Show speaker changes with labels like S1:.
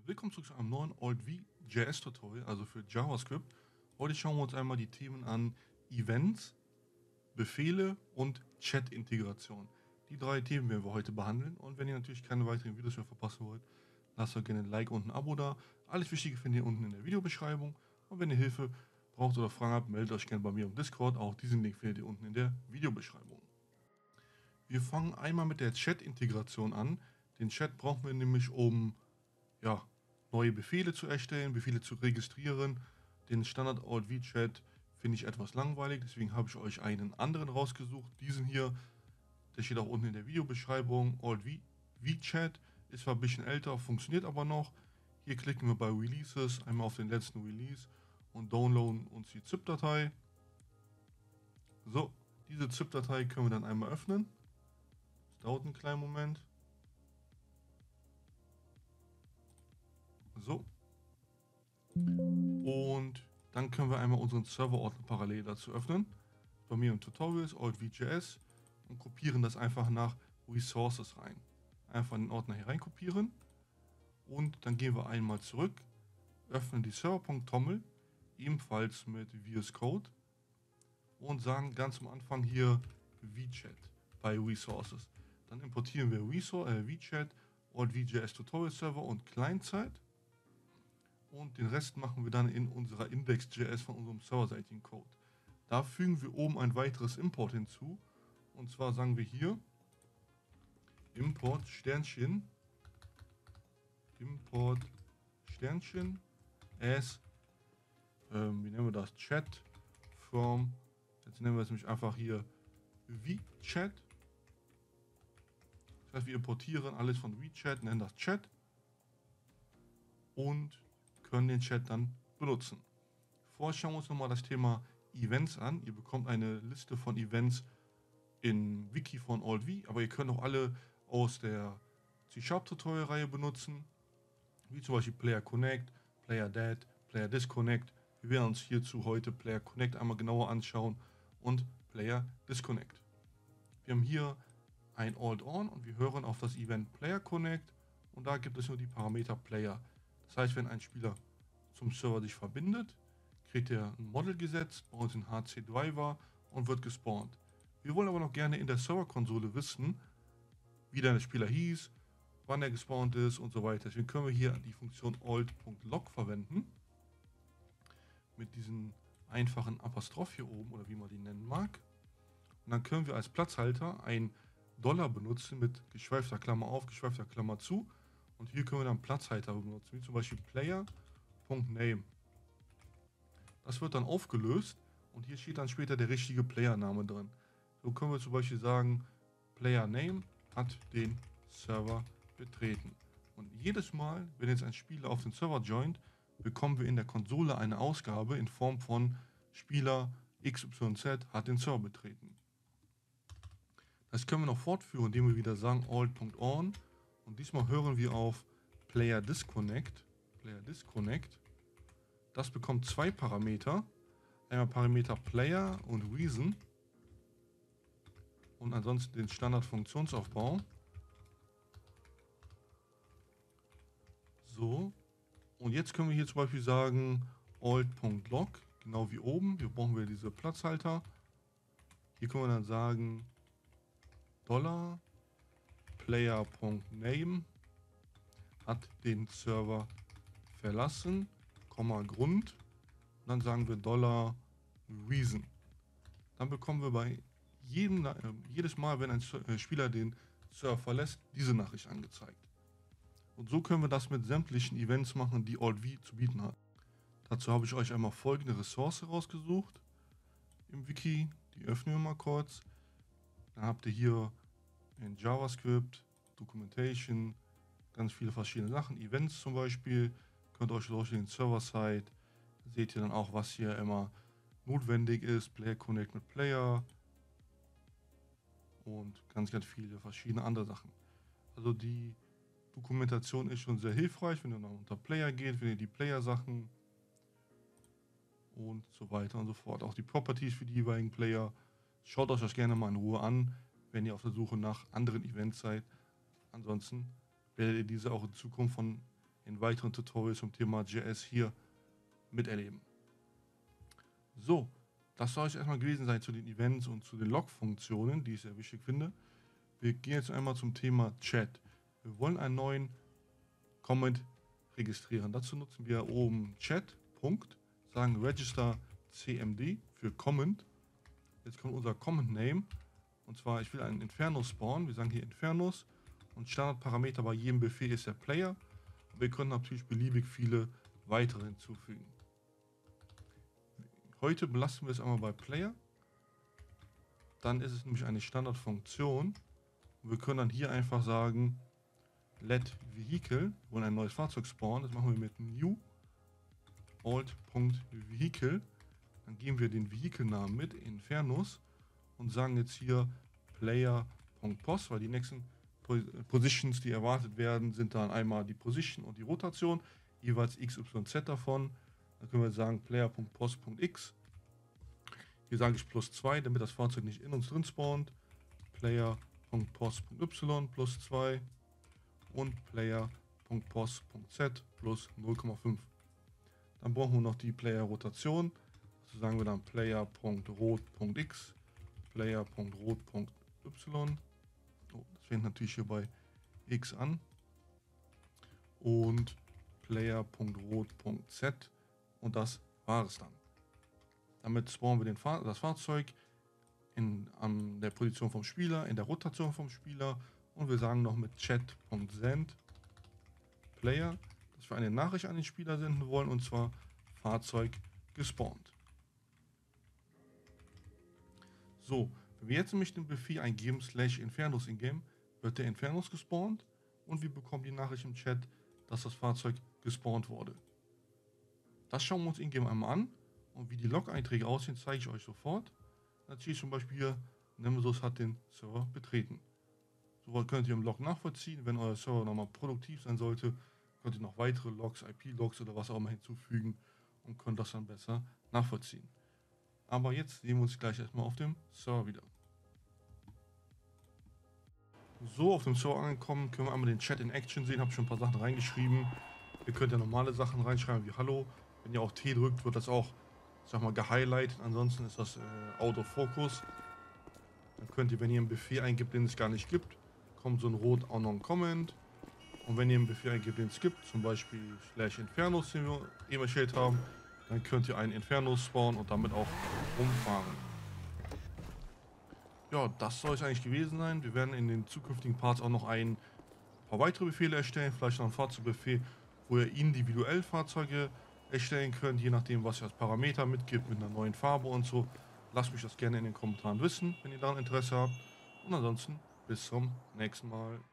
S1: Willkommen zurück zu einem neuen Alt-V.js Tutorial, also für JavaScript. Heute schauen wir uns einmal die Themen an: Events, Befehle und Chat-Integration. Die drei Themen werden wir heute behandeln, und wenn ihr natürlich keine weiteren Videos mehr verpassen wollt, lasst euch gerne ein Like und ein Abo da. Alles Wichtige findet ihr unten in der Videobeschreibung, und wenn ihr Hilfe braucht oder Fragen habt, meldet euch gerne bei mir im Discord. Auch diesen Link findet ihr unten in der Videobeschreibung. Wir fangen einmal mit der Chat-Integration an. Den Chat brauchen wir nämlich, um neue Befehle zu erstellen, Befehle zu registrieren. Den Standard Alt-V-Chat finde ich etwas langweilig, deswegen habe ich euch einen anderen rausgesucht. Diesen hier, der steht auch unten in der Videobeschreibung. Alt-V-Chat ist zwar ein bisschen älter, funktioniert aber noch. Hier klicken wir bei Releases einmal auf den letzten Release und downloaden uns die ZIP-Datei. So, diese ZIP-Datei können wir dann einmal öffnen. Das dauert einen kleinen Moment. So. Und dann können wir einmal unseren Serverordner parallel dazu öffnen. Bei mir im Tutorials Alt-V.js, und kopieren das einfach nach Resources rein. Einfach in den Ordner hier rein kopieren. Und dann gehen wir einmal zurück, öffnen die Server.toml, ebenfalls mit VS Code, und sagen ganz am Anfang hier vchat bei Resources. Dann importieren wir vchat, Alt-V.js Tutorial Server und Client-Side. Und den Rest machen wir dann in unserer Index.js von unserem serverseitigen Code. Da fügen wir oben ein weiteres Import hinzu. Und zwar sagen wir hier Import Sternchen as, wie nennen wir das? Chat from, jetzt nennen wir es nämlich einfach hier vchat. Das heißt, wir importieren alles von vchat, nennen das Chat und können den Chat dann benutzen. Vorher schauen wir uns nochmal das Thema Events an. Ihr bekommt eine Liste von Events in Wiki von Alt-V, aber ihr könnt auch alle aus der C#-Tutorial-Reihe benutzen, wie zum Beispiel Player Connect, Player Dead, Player Disconnect. Wir werden uns hierzu heute Player Connect einmal genauer anschauen und Player Disconnect. Wir haben hier ein Alt-On und wir hören auf das Event Player Connect, und da gibt es nur die Parameter Player. Das heißt, wenn ein Spieler zum Server sich verbindet, kriegt er ein Model gesetzt, bei uns in HC Driver, und wird gespawnt. Wir wollen aber noch gerne in der Serverkonsole wissen, wie der Spieler hieß, wann er gespawnt ist und so weiter. Deswegen können wir hier die Funktion alt.log verwenden, mit diesem einfachen Apostroph hier oben, oder wie man die nennen mag. Und dann können wir als Platzhalter ein Dollar benutzen mit geschweifter Klammer auf, geschweifter Klammer zu. Und hier können wir dann Platzhalter benutzen, wie zum Beispiel player.name. Das wird dann aufgelöst, und hier steht dann später der richtige Player-Name drin. So können wir zum Beispiel sagen, Player Name hat den Server betreten. Und jedes Mal, wenn jetzt ein Spieler auf den Server joint, bekommen wir in der Konsole eine Ausgabe in Form von Spieler XYZ hat den Server betreten. Das können wir noch fortführen, indem wir wieder sagen alt.on, und diesmal hören wir auf Player Disconnect. Das bekommt zwei Parameter. Einmal Parameter Player und Reason. Und ansonsten den Standard-Funktionsaufbau. So. Und jetzt können wir hier zum Beispiel sagen alt.log, genau wie oben. Hier brauchen wir diese Platzhalter. Hier können wir dann sagen Dollar Player.name hat den Server verlassen, Grund. Und dann sagen wir Dollar Reason. Dann bekommen wir bei jedes Mal, wenn ein Spieler den Server verlässt, diese Nachricht angezeigt. Und so können wir das mit sämtlichen Events machen, die Alt-V zu bieten hat. Dazu habe ich euch einmal folgende Ressource rausgesucht im Wiki. Die öffnen wir mal kurz. Dann habt ihr hier in JavaScript, Documentation, ganz viele verschiedene Sachen. Events zum Beispiel. Könnt ihr euch durchgehen, Server-Side. Seht ihr dann auch, was hier immer notwendig ist. Player Connect mit Player. Und ganz viele verschiedene andere Sachen. Also die Dokumentation ist schon sehr hilfreich, wenn ihr dann unter Player geht, findet ihr die Player-Sachen und so weiter und so fort. Auch die Properties für die jeweiligen Player. Schaut euch das gerne mal in Ruhe an, wenn ihr auf der Suche nach anderen Events seid. Ansonsten werdet ihr diese auch in Zukunft von in weiteren Tutorials zum Thema JS hier miterleben. So, das soll es erstmal gewesen sein zu den Events und zu den Log-Funktionen, die ich sehr wichtig finde. Wir gehen jetzt einmal zum Thema Chat. Wir wollen einen neuen Comment registrieren. Dazu nutzen wir oben Chat, Punkt, sagen Register CMD für Comment. Jetzt kommt unser Comment Name. Und zwar, ich will einen Inferno spawnen. Wir sagen hier Infernos. Und Standardparameter bei jedem Befehl ist der Player. Und wir können natürlich beliebig viele weitere hinzufügen. Heute belassen wir es einmal bei Player. Dann ist es nämlich eine Standardfunktion. Und wir können dann hier einfach sagen, let vehicle, wir wollen ein neues Fahrzeug spawnen. Das machen wir mit new alt.vehicle. Dann geben wir den Vehicle-Namen mit, Infernos, und sagen jetzt hier player.pos, weil die nächsten Positions, die erwartet werden, sind dann einmal die Position und die Rotation, jeweils x, y, z davon. Dann können wir sagen player.pos.x. Hier sage ich +2, damit das Fahrzeug nicht in uns drin spawnt. Player.pos.y +2 und player.pos.z plus 0,5. Dann brauchen wir noch die Player-Rotation. So sagen wir dann player.rot.x, player.rot.y. Oh, das fängt natürlich hier bei x an. Und player.rot.z. Und das war es dann. Damit spawnen wir das Fahrzeug an der Position vom Spieler, in der Rotation vom Spieler. Und wir sagen noch mit chat.send Player, dass wir eine Nachricht an den Spieler senden wollen, und zwar Fahrzeug gespawnt. So, wenn wir jetzt nämlich den Befehl eingeben, /Infernos in-game, wird der Infernos gespawnt und wir bekommen die Nachricht im Chat, dass das Fahrzeug gespawnt wurde. Das schauen wir uns in-game einmal an, und wie die Log-Einträge aussehen, zeige ich euch sofort. Natürlich zum Beispiel hier, Nemesis hat den Server betreten. So könnt ihr im Log nachvollziehen. Wenn euer Server nochmal produktiv sein sollte, könnt ihr noch weitere Logs, IP-Logs oder was auch immer hinzufügen und könnt das dann besser nachvollziehen. Aber jetzt sehen wir uns gleich erstmal auf dem Server wieder. So, auf dem Server angekommen, können wir einmal den Chat in Action sehen. Habe schon ein paar Sachen reingeschrieben. Ihr könnt ja normale Sachen reinschreiben wie Hallo. Wenn ihr auch T drückt, wird das auch, sag mal, gehighlightet. Ansonsten ist das out of focus. Dann könnt ihr, wenn ihr einen Befehl eingibt, den es gar nicht gibt, kommt so ein rot unknown comment. Und wenn ihr einen Befehl eingibt, den es gibt, zum Beispiel /Infernos, den wir eben erstellt haben, dann könnt ihr einen Infernos spawnen und damit auch rumfahren. Ja, das soll es eigentlich gewesen sein. Wir werden in den zukünftigen Parts auch noch ein paar weitere Befehle erstellen, vielleicht noch einen Fahrzeugbefehl, wo ihr individuell Fahrzeuge erstellen könnt, je nachdem, was ihr als Parameter mitgibt, mit einer neuen Farbe und so. Lasst mich das gerne in den Kommentaren wissen, wenn ihr daran Interesse habt. Und ansonsten bis zum nächsten Mal.